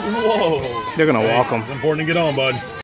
Whoa. They're gonna walk them. It's important to get on, bud.